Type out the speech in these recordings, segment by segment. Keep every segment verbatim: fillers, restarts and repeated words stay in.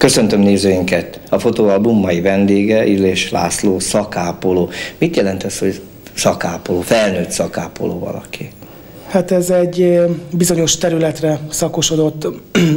Köszöntöm nézőinket! A fotóalbum mai vendége Illés László, szakápoló. Mit jelent ez, hogy szakápoló, felnőtt szakápoló valaki? Hát ez egy bizonyos területre szakosodott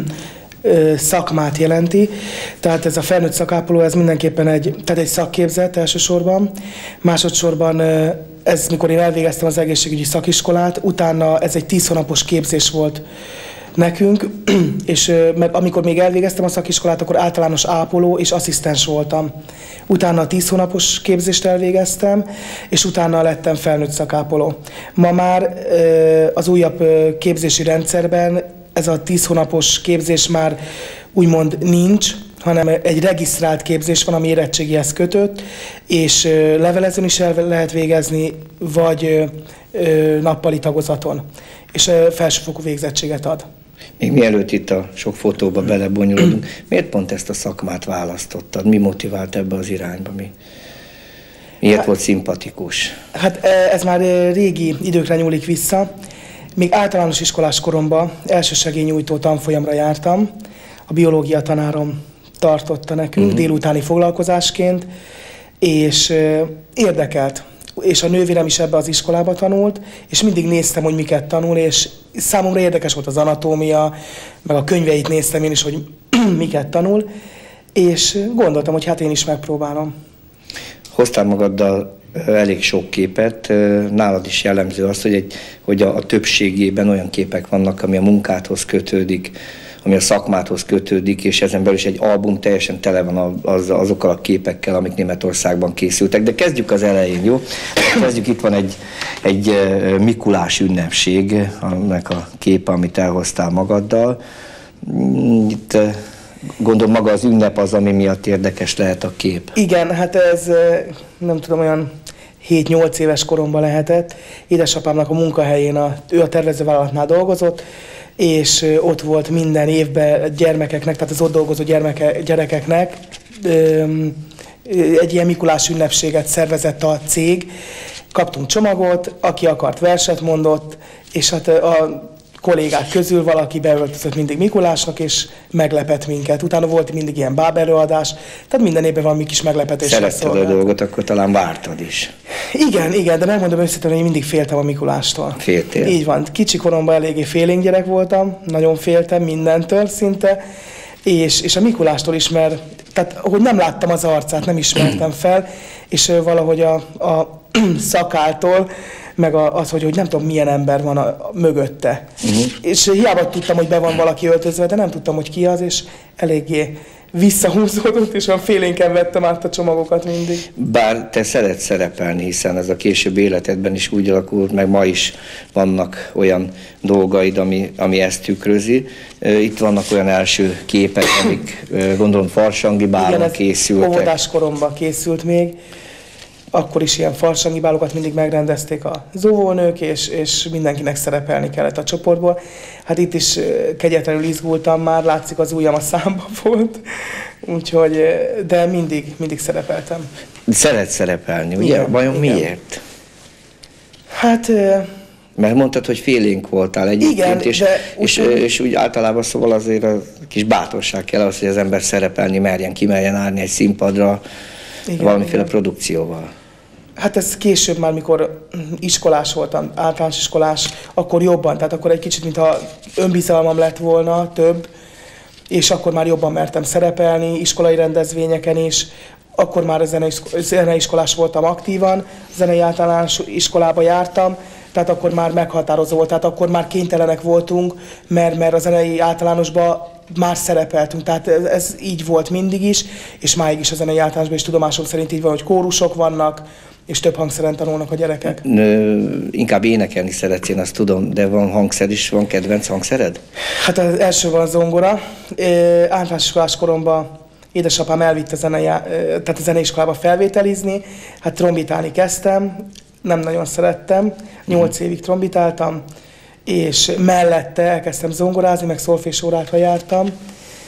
szakmát jelenti. Tehát ez a felnőtt szakápoló, ez mindenképpen egy, tehát egy szakképzet elsősorban. Másodszorban ez, mikor én elvégeztem az egészségügyi szakiskolát, utána ez egy tíz hónapos képzés volt nekünk, és meg amikor még elvégeztem a szakiskolát, akkor általános ápoló és asszisztens voltam. Utána tíz hónapos képzést elvégeztem, és utána lettem felnőtt szakápoló. Ma már az újabb képzési rendszerben ez a tíz hónapos képzés már úgymond nincs, hanem egy regisztrált képzés van, ami érettségihez kötött, és levelezőn is el lehet végezni, vagy nappali tagozaton, és felsőfokú végzettséget ad. Még mielőtt itt a sok fotóba belebonyolódunk, miért pont ezt a szakmát választottad? Mi motivált ebbe az irányba? Mi? Miért hát, volt szimpatikus? Hát ez már régi időkre nyúlik vissza. Még általános iskolás koromban elsősegélynyújtó tanfolyamra jártam. A biológia tanárom tartotta nekünk uh-huh. délutáni foglalkozásként, és érdekelt. És a nővérem is ebbe az iskolába tanult, és mindig néztem, hogy miket tanul, és számomra érdekes volt az anatómia, meg a könyveit néztem én is, hogy miket tanul, és gondoltam, hogy hát én is megpróbálom. Hoztál magaddal elég sok képet, nálad is jellemző az, hogy, egy, hogy a, a többségében olyan képek vannak, ami a munkádhoz kötődik, ami a szakmádhoz kötődik, és ezen belül is egy album teljesen tele van az, azokkal a képekkel, amik Németországban készültek. De kezdjük az elején, jó? Kezdjük, itt van egy, egy Mikulás ünnepség, annak a képe, amit elhoztál magaddal. Itt gondolom maga az ünnep az, ami miatt érdekes lehet a kép. Igen, hát ez nem tudom, olyan hét-nyolc éves koromban lehetett. Édesapámnak a munkahelyén, a, ő a tervezővállalatnál dolgozott, és ott volt minden évben gyermekeknek, tehát az ott dolgozó gyermeke, gyerekeknek egy ilyen Mikulás ünnepséget szervezett a cég. Kaptunk csomagot, aki akart verset mondott, és hát a kollégák közül valaki beöltözött mindig Mikulásnak, és meglepett minket. Utána volt mindig ilyen bábelőadás, tehát minden évben valami kis meglepetés. Szeretted a dolgot, akkor talán vártad is. Igen, igen, de megmondom őszintén, hogy én mindig féltem a Mikulástól. Féltél? Így van. Kicsi koromban eléggé félénk gyerek voltam, nagyon féltem mindentől szinte, és, és a Mikulástól is, mert tehát, hogy nem láttam az arcát, nem ismertem fel, és valahogy a, a szakáltól, meg az, hogy, hogy nem tudom, milyen ember van a, a mögötte. Uh-huh. És hiába tudtam, hogy be van valaki öltözve, de nem tudtam, hogy ki az, és eléggé visszahúzódott, és olyan félénken vettem át a csomagokat mindig. Bár te szeretsz szerepelni, hiszen ez a később életedben is úgy alakult, meg ma is vannak olyan dolgaid, ami, ami ezt tükrözi. Itt vannak olyan első képek, amik gondolom farsangi bálon készültek. Igen, óvodás koromban készült még. Akkor is ilyen farsangi bálokat mindig megrendezték a óvónők, és, és mindenkinek szerepelni kellett a csoportból. Hát itt is kegyetlenül izgultam már, látszik az ujjam a számba volt, úgyhogy, de mindig, mindig szerepeltem. Szeret szerepelni, ugye? Igen, vajon igen. Miért? Hát... Mert mondtad, hogy félénk voltál egyébként, és, és, és úgy általában szóval azért a kis bátorság kell az, hogy az ember szerepelni merjen, kimerjen állni egy színpadra, igen, valamiféle igen. produkcióval. Hát ez később már, mikor iskolás voltam, általános iskolás, akkor jobban, tehát akkor egy kicsit, mintha önbizalmam lett volna több, és akkor már jobban mertem szerepelni, iskolai rendezvényeken is, akkor már zeneiskolás voltam aktívan, zenei általános iskolába jártam, tehát akkor már meghatározó volt, tehát akkor már kénytelenek voltunk, mert, mert a zenei általánosban már szerepeltünk, tehát ez, ez így volt mindig is, és máig is a zenei általánosban is tudomásom szerint így van, hogy kórusok vannak, és több hangszeren tanulnak a gyerekek. Nö, inkább énekelni szeretsz, én azt tudom, de van hangszer is, van kedvenc hangszered? Hát az első van a zongora. Általános iskolás koromban édesapám elvitt a, zenei, tehát a zeneiskolába felvételizni, hát trombitálni kezdtem, nem nagyon szerettem, nyolc évig trombitáltam, és mellette elkezdtem zongorázni, meg szolfésórákra jártam,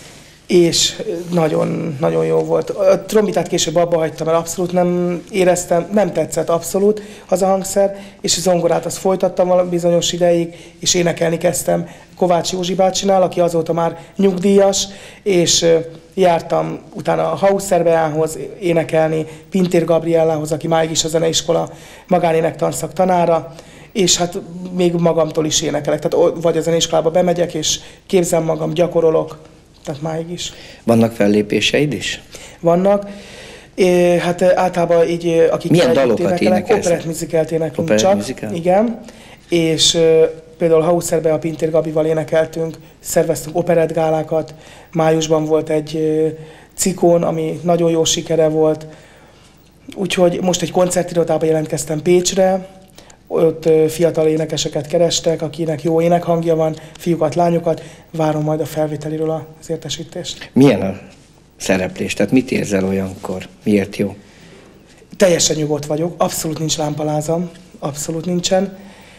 és nagyon, nagyon jó volt. A trombitát később abba hagytam, mert abszolút nem éreztem, nem tetszett abszolút az a hangszer, és a zongorát azt folytattam valami bizonyos ideig, és énekelni kezdtem Kovács Józsi bácsinál, aki azóta már nyugdíjas, és jártam utána a Hausszerbeához énekelni, Pintér Gabriellához, aki máig is a zeneiskola magánénektanszak tanára, és hát még magamtól is énekelek, tehát vagy a zeneiskolába bemegyek, és képzem magam, gyakorolok, tehát máig is. Vannak fellépéseid is? Vannak. É, hát általában így, akik milyen dalokat énekelsz? Operett musicalt éneklünk Operett csak. musical? Igen. És például Hausszerbe a Pintér Gabival énekeltünk, szerveztünk operettgálákat, májusban volt egy cikon, ami nagyon jó sikere volt. Úgyhogy most egy koncertirodába jelentkeztem Pécsre, ott fiatal énekeseket kerestek, akinek jó énekhangja van, fiúkat, lányokat, várom majd a felvételiről az értesítést. Milyen a szereplés? Tehát mit érzel olyankor? Miért jó? Teljesen nyugodt vagyok, abszolút nincs lámpalázam, abszolút nincsen.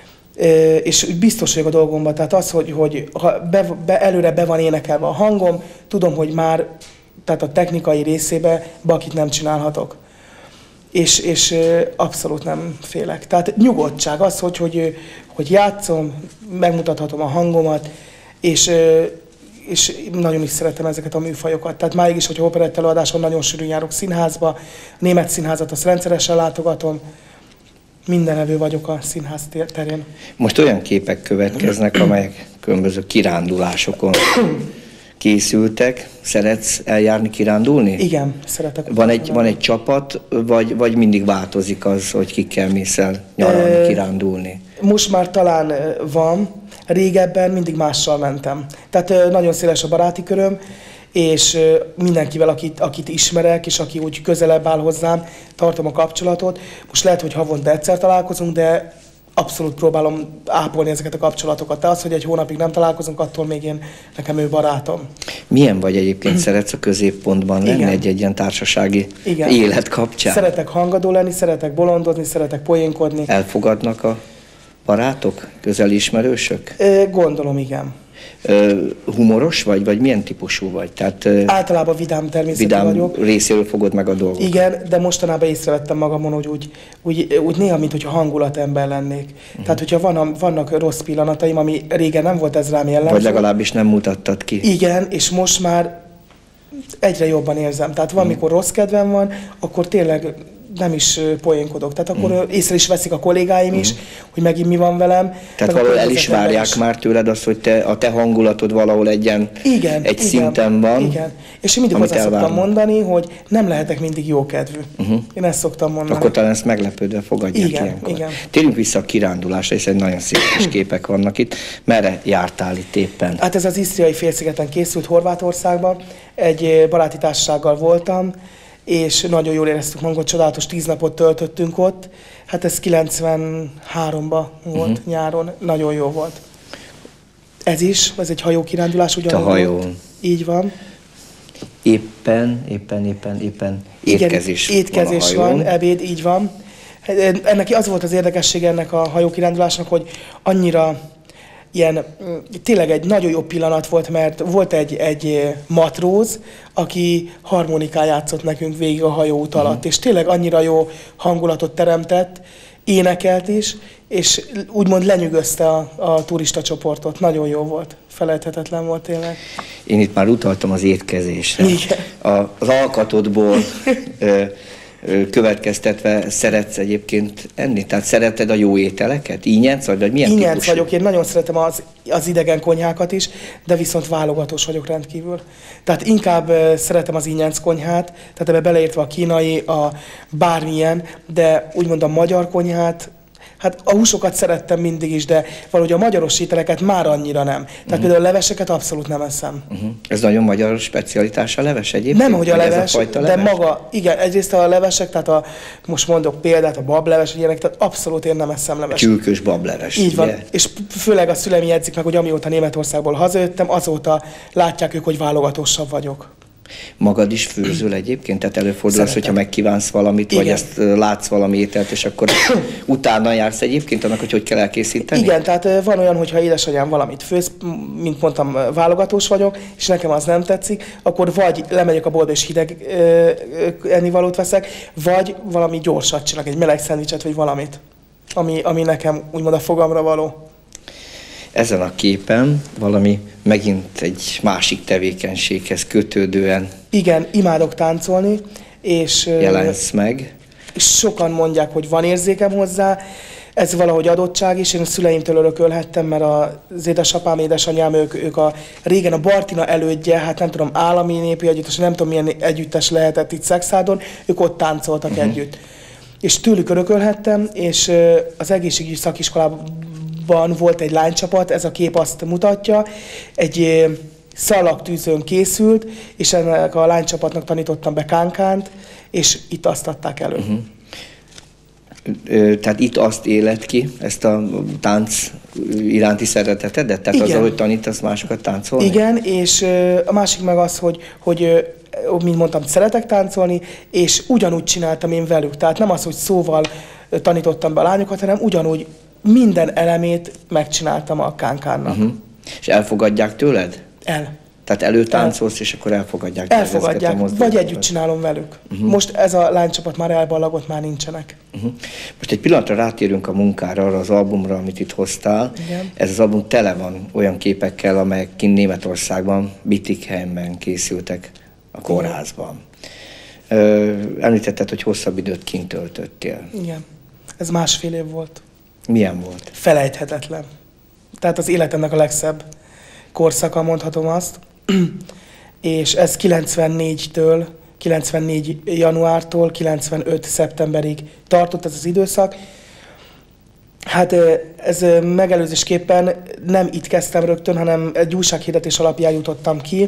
És biztos vagyok a dolgomban, tehát az, hogy, hogy ha be, be, előre be van énekelve a hangom, tudom, hogy már tehát a technikai részébe bakit nem csinálhatok. És, és abszolút nem félek. Tehát nyugodtság az, hogy, hogy, hogy játszom, megmutathatom a hangomat, és, és nagyon is szeretem ezeket a műfajokat. Tehát máig is, hogyha operett előadáson nagyon sűrűn járok színházba, a német színházat azt rendszeresen látogatom, mindenevő vagyok a színház terén. Most olyan képek következnek, amelyek különböző kirándulásokon készültek. Szeretsz eljárni, kirándulni? Igen, szeretek. Van egy, van egy csapat, vagy, vagy mindig változik az, hogy kikkel mész el nyaralni, e, kirándulni? Most már talán van, régebben mindig mással mentem. Tehát nagyon széles a baráti köröm, és mindenkivel, akit, akit ismerek, és aki úgy közelebb áll hozzám, tartom a kapcsolatot. Most lehet, hogy havonta egyszer találkozunk, de abszolút próbálom ápolni ezeket a kapcsolatokat. De az, hogy egy hónapig nem találkozunk, attól még én, nekem ő barátom. Milyen vagy egyébként? Szeretsz a középpontban lenni egy-egy ilyen társasági igen. élet kapcsán? Szeretek hangadó lenni, szeretek bolondozni, szeretek poénkodni. Elfogadnak a barátok, közeli ismerősök? Gondolom, igen. Humoros vagy, vagy milyen típusú vagy? Tehát, általában vidám természetű vidám vagyok. részéről fogod meg a dolgot. Igen, de mostanában észrevettem magamon, hogy úgy, úgy, úgy néha, mintha hangulatember lennék. Uh-huh. Tehát, hogyha van, vannak rossz pillanataim, ami régen nem volt ez rám jellemző. Vagy legalábbis nem mutattad ki. Igen, és most már egyre jobban érzem. Tehát van, uh-huh. mikor rossz kedvem van, akkor tényleg nem is poénkodok. Tehát akkor uh-huh. észre is veszik a kollégáim uh-huh. is, hogy megint mi van velem. Tehát valahol el is várják is. Már tőled azt, hogy te, a te hangulatod valahol egyen, igen, egy igen, szinten van. Igen. És én mindig azt szoktam mondani, hogy nem lehetek mindig jókedvű. Uh-huh. Én ezt szoktam mondani. Akkor talán ezt meglepődve fogadják igen, ilyenkor. Igen. Térjünk vissza a kirándulásra, hiszen nagyon szép kis képek vannak itt. Merre jártál itt éppen? Hát ez az Isztriai félszigeten készült, Horvátországban. Egy baráti társasággal voltam, és nagyon jól éreztük magunkat, csodálatos tíz napot töltöttünk ott. Hát ez kilencvenháromban volt uh-huh. nyáron, nagyon jó volt. Ez is, ez egy hajókirándulás ugyanúgy. A hajón. Így van. Éppen, éppen, éppen, éppen étkezés igen, étkezés van, van, ebéd, így van. Ennek az volt az érdekessége ennek a hajókirándulásnak, hogy annyira ilyen, tényleg egy nagyon jó pillanat volt, mert volt egy, egy matróz, aki harmonikán játszott nekünk végig a hajóút alatt, uh-huh. és tényleg annyira jó hangulatot teremtett, énekelt is, és úgymond lenyűgözte a, a turista csoportot. Nagyon jó volt, felejthetetlen volt tényleg. Én itt már utaltam az étkezésre. Igen. A, az alkatodból ö, ö, következtetve szeretsz egyébként enni? Tehát szereted a jó ételeket? Ínyenc vagy, vagy milyen Ínyenc típusú? vagyok, én nagyon szeretem az, az idegen konyhákat is, de viszont válogatós vagyok rendkívül. Tehát inkább uh, szeretem az ínyenc konyhát, tehát ebbe beleértve a kínai, a bármilyen, de úgymond a magyar konyhát, hát a húsokat szerettem mindig is, de valahogy a magyaros ételeket már annyira nem. Tehát uh-huh. például a leveseket abszolút nem eszem. Uh-huh. Ez nagyon magyar specialitás a leves egyébként? Nem, hogy a leves, a de leves? maga, igen, egyrészt a levesek, tehát a, most mondok példát, a bableves, ilyenek, tehát abszolút én nem eszem leves. Csülkös bableves. Így van, ugye? És főleg a szüleim jegyzik meg, hogy amióta Németországból hazajöttem, azóta látják ők, hogy válogatósabb vagyok. Magad is főzöl egyébként? Tehát előfordul az, hogyha megkívánsz valamit, Igen. vagy ezt látsz valami ételt, és akkor utána jársz egyébként annak, hogy hogy kell elkészíteni? Igen, tehát van olyan, hogyha édesanyám valamit főz, mint mondtam, válogatós vagyok, és nekem az nem tetszik, akkor vagy lemegyek a boltba és hideg ennivalót veszek, vagy valami gyorsat csinálok, egy meleg szendvicset, vagy valamit, ami, ami nekem úgymond a fogamra való. Ezen a képen valami megint egy másik tevékenységhez kötődően Igen, imádok táncolni, és jelensz meg. sokan mondják, hogy van érzékem hozzá, ez valahogy adottság is, én a szüleimtől örökölhettem, mert az édesapám, édesanyám, ők, ők a, régen a Bartina elődje, hát nem tudom, állami népi együttes, nem tudom milyen együttes lehetett itt Szexádon, ők ott táncoltak uh-huh. együtt. És tőlük örökölhettem, és az egészségügyi szakiskolában volt egy lánycsapat, ez a kép azt mutatja, egy szalagtűzön készült, és ennek a lánycsapatnak tanítottam be kánkánt, és itt azt adták elő. Uh-huh. Tehát itt azt éled ki, ezt a tánc iránti szeretetedet? Tehát azzal, hogy tanítasz másokat táncolni? Igen, és a másik meg az, hogy, hogy mint mondtam, szeretek táncolni, és ugyanúgy csináltam én velük. Tehát nem az, hogy szóval tanítottam be a lányokat, hanem ugyanúgy minden elemét megcsináltam a kánkánnak. Uh-huh. És elfogadják tőled? El. Tehát előtáncolsz, El. és akkor elfogadják. Elfogadják, vagy együtt csinálom velük. Uh-huh. Most ez a lánycsapat már elballagott, már nincsenek. Uh-huh. Most egy pillanatra rátérünk a munkára, arra az albumra, amit itt hoztál. Igen. Ez az album tele van olyan képekkel, amelyek kint Németországban, Bietigheimben készültek a kórházban. Ö, említetted, hogy hosszabb időt kint töltöttél. Igen. Ez másfél év volt. Milyen volt? Felejthetetlen. Tehát az életemnek a legszebb korszaka, mondhatom azt. És ez kilencvennégytől, kilencvennégy januártól kilencvenöt szeptemberig tartott ez az időszak. Hát ez megelőzésképpen nem itt kezdtem rögtön, hanem egy újsághirdetés alapján jutottam ki.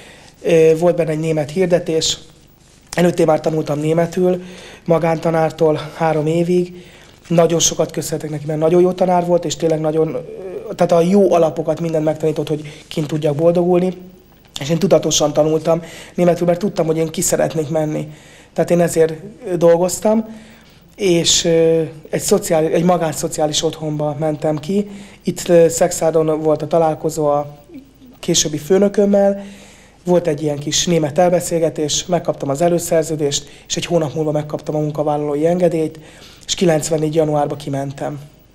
Volt benne egy német hirdetés. Előtte már tanultam németül, magántanártól három évig. Nagyon sokat köszönhetek neki, mert nagyon jó tanár volt, és tényleg nagyon, tehát a jó alapokat mindent megtanított, hogy kint tudjak boldogulni. És én tudatosan tanultam németül, mert tudtam, hogy én ki szeretnék menni. Tehát én ezért dolgoztam, és egy, szociális, egy magánszociális otthonba mentem ki. Itt Szexádon volt a találkozó a későbbi főnökömmel, volt egy ilyen kis német elbeszélgetés, megkaptam az előszerződést, és egy hónap múlva megkaptam a munkavállalói engedélyt, és kilencvennégy januárban kimentem.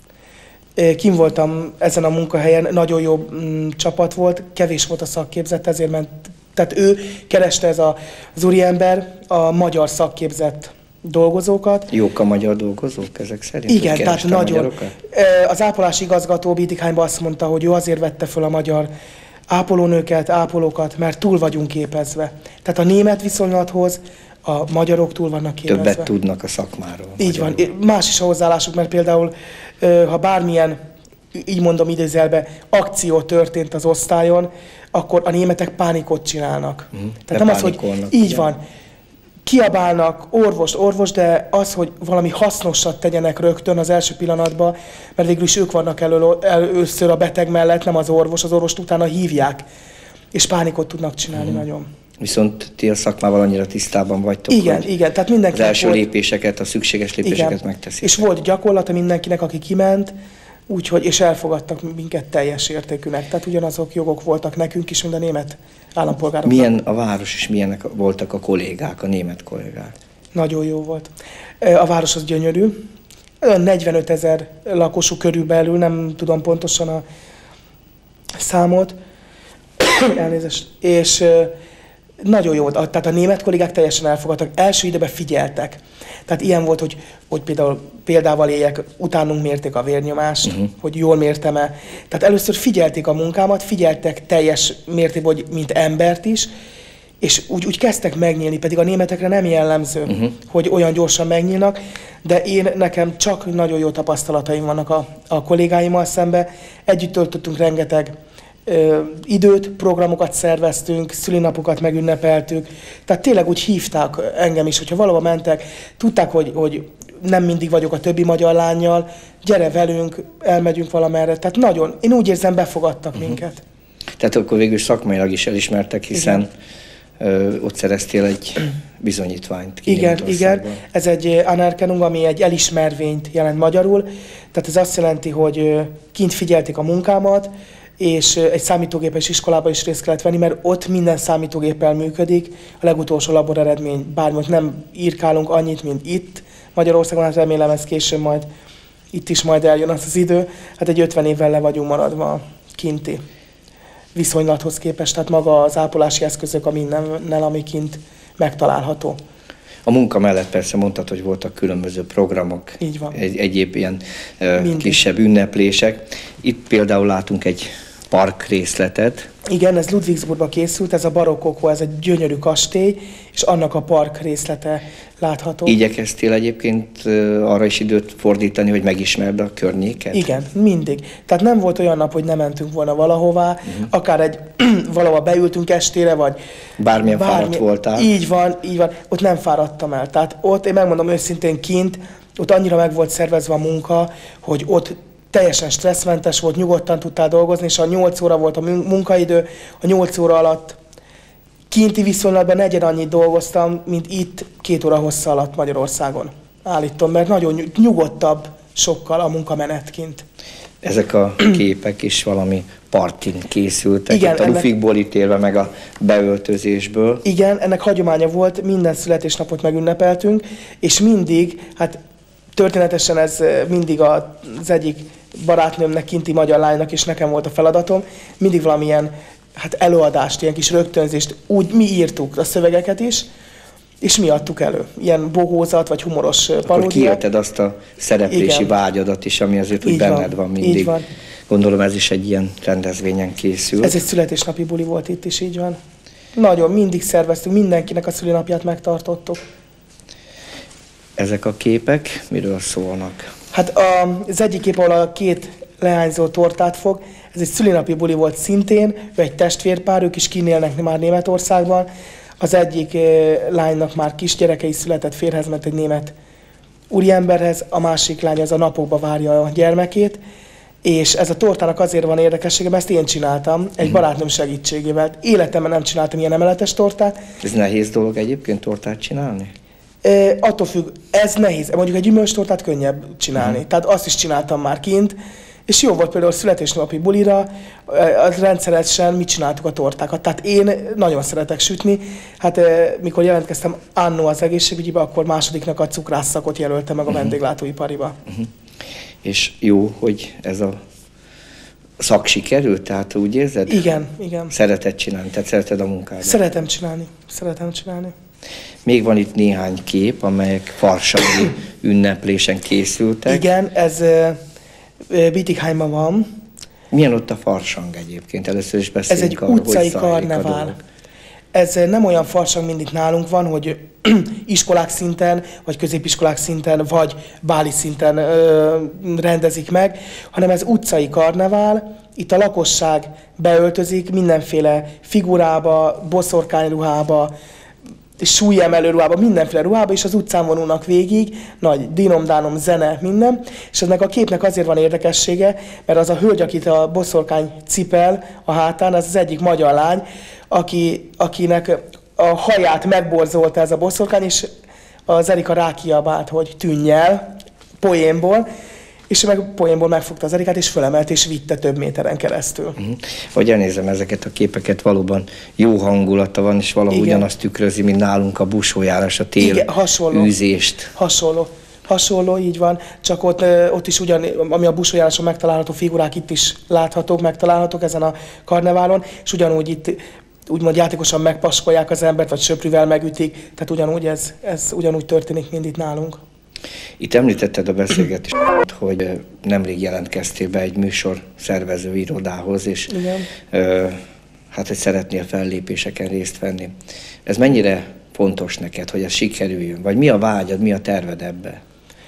Kim voltam ezen a munkahelyen, nagyon jó mm, csapat volt, kevés volt a szakképzett, ezért ment. Tehát ő kereste, ez a, az úriember, a magyar szakképzett dolgozókat. Jók a magyar dolgozók ezek szerint? Igen, tehát nagyon. Az ápolási igazgató Bietigheimben azt mondta, hogy ő azért vette föl a magyar ápolónőket, ápolókat, mert túl vagyunk képezve. Tehát a német viszonylathoz a magyarok túl vannak képezve. Többet tudnak a szakmáról. Így van. Más is a hozzáállásuk, mert például, ha bármilyen, így mondom idézelbe, akció történt az osztályon, akkor a németek pánikot csinálnak. Mm. Tehát nem az, hogy így ugye? Van. Kiabálnak, orvos, orvos, de az, hogy valami hasznosat tegyenek rögtön az első pillanatban, mert végül is ők vannak elő, először a beteg mellett, nem az orvos, az orvost utána hívják, és pánikot tudnak csinálni mm. nagyon. Viszont ti a szakmával annyira tisztában vagytok, igen, hogy igen, tehát mindenki az első volt, lépéseket, a szükséges lépéseket igen, megteszik. És volt gyakorlata mindenkinek, aki kiment, úgyhogy, és elfogadtak minket teljes értékűnek. Tehát ugyanazok jogok voltak nekünk is, mint a német állampolgároknak. Milyen a város, és milyenek voltak a kollégák, a német kollégák? Nagyon jó volt. A város az gyönyörű. negyvenöt ezer lakosú körülbelül, nem tudom pontosan a számot. Elnézést. És nagyon jó, tehát a német kollégák teljesen elfogadtak, első időben figyeltek. Tehát ilyen volt, hogy, hogy például példával éljek, utánunk mérték a vérnyomást, uh-huh. hogy jól mértem-e. Tehát először figyelték a munkámat, figyeltek teljes mértékben, hogy mint embert is, és úgy, úgy kezdtek megnyílni, pedig a németekre nem jellemző, uh-huh. hogy olyan gyorsan megnyílnak, de én nekem csak nagyon jó tapasztalataim vannak a, a kollégáimmal szembe. Együtt töltöttünk rengeteg Ö, időt, programokat szerveztünk, szülinapokat megünnepeltük. Tehát tényleg úgy hívták engem is, hogyha valahova mentek, tudták, hogy, hogy nem mindig vagyok a többi magyar lánnyal, gyere velünk, elmegyünk valamerre. Tehát nagyon, én úgy érzem, befogadtak uh-huh. minket. Tehát akkor végül szakmailag is elismertek, hiszen ott szereztél egy bizonyítványt. Igen, igen. Ez egy Anerkennung, ami egy elismervényt jelent magyarul. Tehát ez azt jelenti, hogy kint figyelték a munkámat, és egy számítógépes iskolában is részt kellett venni, mert ott minden számítógéppel működik. A legutolsó labor eredmény, bármit nem írkálunk annyit, mint itt Magyarországon, hát remélem ez később majd itt is majd eljön az az idő. Hát egy ötven évvel le vagyunk maradva kinti viszonylathoz képest, tehát maga az ápolási eszközök a mindennel, ami kint megtalálható. A munka mellett persze mondtad, hogy voltak különböző programok, Így van. Egy, egyéb ilyen uh, kisebb ünneplések. Itt például látunk egy park részletet. Igen, ez Ludwigsburgban készült, ez a barokkokó, ez egy gyönyörű kastély, és annak a park részlete látható. Igyekeztél egyébként arra is időt fordítani, hogy megismerd a környéket? Igen, mindig. Tehát nem volt olyan nap, hogy nem mentünk volna valahová, uh-huh. akár egy valahova beültünk estére, vagy bármilyen bármi... fáradt voltál. Így van, így van. Ott nem fáradtam el. Tehát ott, én megmondom őszintén, kint, ott annyira meg volt szervezve a munka, hogy ott teljesen stresszmentes volt, nyugodtan tudtál dolgozni, és a nyolc óra volt a munkaidő, a nyolc óra alatt kinti viszonylatban negyed annyit dolgoztam, mint itt két óra hossza alatt Magyarországon. Állítom, mert nagyon nyugodtabb sokkal a munkamenet kint. Ezek a képek is valami partin készültek, igen, itt a ennek... lufikból ítélve, meg a beöltözésből. Igen, ennek hagyománya volt, minden születésnapot megünnepeltünk, és mindig, hát történetesen ez mindig az egyik barátnőmnek, kinti magyar lánynak, és nekem volt a feladatom, mindig valamilyen hát előadást, ilyen kis rögtönzést, úgy mi írtuk a szövegeket is, és mi adtuk elő. Ilyen bohózat, vagy humoros paródia. Akkor kiélted azt a szereplési igen. vágyadat is, ami azért úgy benned van, van mindig. Így van. Gondolom ez is egy ilyen rendezvényen készül. Ez egy születésnapi buli volt itt is, így van. Nagyon, mindig szerveztünk, mindenkinek a szülinapját megtartottuk. Ezek a képek miről szólnak? Hát az egyik kép, ahol a két leányzó tortát fog, ez egy szülinapi buli volt szintén, ő egy testvérpár, ők is kinélnek már Németországban. Az egyik lánynak már kisgyerekei született, férhez ment egy német úriemberhez, a másik lány az a napokba várja a gyermekét, és ez a tortának azért van érdekessége, mert ezt én csináltam, egy barátnőm segítségével. Életemben nem csináltam ilyen emeletes tortát. Ez nehéz dolog egyébként tortát csinálni? E, attól függ, ez nehéz. Mondjuk egy gyümölcstortát könnyebb csinálni. Uh-huh. Tehát azt is csináltam már kint, és jó volt például születésnapi bulira, az rendszeresen mit csináltuk a tortákat. Tehát én nagyon szeretek sütni. Hát mikor jelentkeztem annó az egészségügyibe, akkor másodiknak a cukrásszakot jelöltem meg a vendéglátóipariba. Uh-huh. És jó, hogy ez a szak sikerült, tehát úgy érzed? Igen, igen. Szereted csinálni, tehát szereted a munkádat? Szeretem csinálni, szeretem csinálni. Még van itt néhány kép, amelyek farsangi ünneplésen készültek. Igen, ez Bietigheimban van. Milyen ott a farsang egyébként? Először is beszéljünk Ez egy arról, utcai karnevál. Ez nem olyan farsang, mint itt nálunk van, hogy iskolák szinten, vagy középiskolák szinten, vagy báli szinten ö, rendezik meg, hanem ez utcai karnevál. Itt a lakosság beöltözik mindenféle figurába, boszorkányruhába, súlyemelő ruhába, mindenféle ruhába, és az utcán vonulnak végig, nagy dinom-dánom, zene, minden. És ennek a képnek azért van érdekessége, mert az a hölgy, akit a boszorkány cipel a hátán, az az egyik magyar lány, aki, akinek a haját megborzolta ez a boszorkány, és az Erika rákiabált, hogy tűnj el, poénból, és ő meg poénból megfogta az Erikát, és fölemelt, és vitte több méteren keresztül. Uh-huh. Hogy elnézem ezeket a képeket, valóban jó hangulata van, és valahol ugyanazt tükrözi, mint nálunk a busójárás, a tél igen, hasonló, űzést. Hasonló. Hasonló, így van, csak ott, ott is ugyan, ami a busójáráson megtalálható figurák itt is láthatók, megtalálhatók ezen a karneválon, és ugyanúgy itt úgymond játékosan megpaskolják az embert, vagy söprűvel megütik, tehát ugyanúgy ez, ez ugyanúgy történik, mint itt nálunk. Itt említetted a beszélgetést, hogy nemrég jelentkeztél be egy műsor szervező irodához, és ö, hát, hogy szeretnél fellépéseken részt venni. Ez mennyire fontos neked, hogy ez sikerüljön? Vagy mi a vágyad, mi a terved ebbe?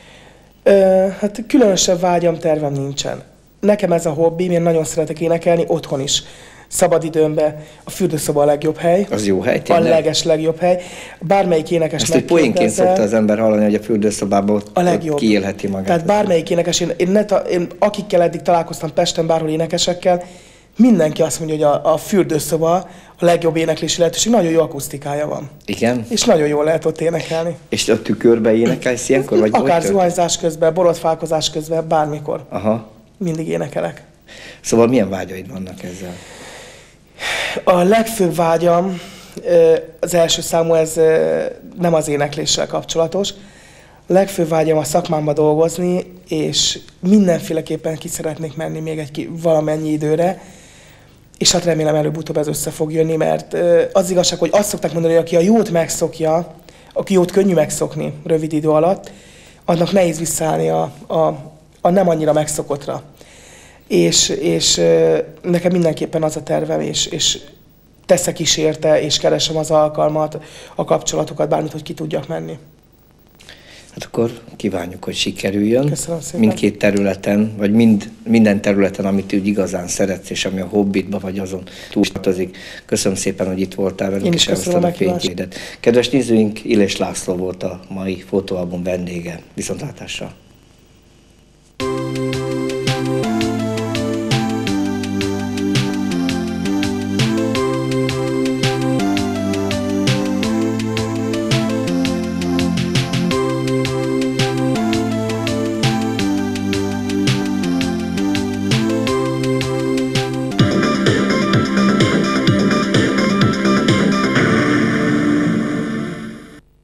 Ö, hát különösebb vágyam, tervem nincsen. Nekem ez a hobbim, én nagyon szeretek énekelni, otthon is. Szabadidőmben a fürdőszoba a legjobb hely. Az jó hely, tényleg? A leges legjobb hely. Bármelyik énekes ezt megkérdezzel. Ezt poénként szokta az ember hallani, hogy a fürdőszobában ott, a legjobb. Ott kiélheti magát. Tehát bármelyik énekes, én, én, ne ta, én akikkel eddig találkoztam Pesten, bárhol énekesekkel, mindenki azt mondja, hogy a, a fürdőszoba a legjobb éneklési lehetőség, nagyon jó akusztikája van. Igen? És nagyon jól lehet ott énekelni. És a tükörbe énekelsz ilyenkor? Vagy akár zuhanyzás közben, borotfálkozás közben, bármikor. Aha. Mindig énekelek. Szóval milyen vágyaid vannak ezzel? A legfőbb vágyam, az első számú, ez nem az énekléssel kapcsolatos. A legfőbb vágyam a szakmámba dolgozni, és mindenféleképpen ki szeretnék menni még egy valamennyi időre, és hát remélem előbb-utóbb ez össze fog jönni, mert az igazság, hogy azt szokták mondani, hogy aki a jót megszokja, aki jót könnyű megszokni rövid idő alatt, annak nehéz visszaállni a, a, a nem annyira megszokottra. És, és nekem mindenképpen az a tervem, és, és teszek is érte, és keresem az alkalmat, a kapcsolatokat, bármit, hogy ki tudjak menni. Hát akkor kívánjuk, hogy sikerüljön. Köszönöm szépen. Mindkét területen, vagy mind, minden területen, amit úgy igazán szeretsz, és ami a hobbitba vagy azon túltartozik. Köszönöm szépen, hogy itt voltál velünk, és elhoztad a fénykédet. Kedves nézőink, Illés László volt a mai fotóalbum vendége. Viszontlátásra!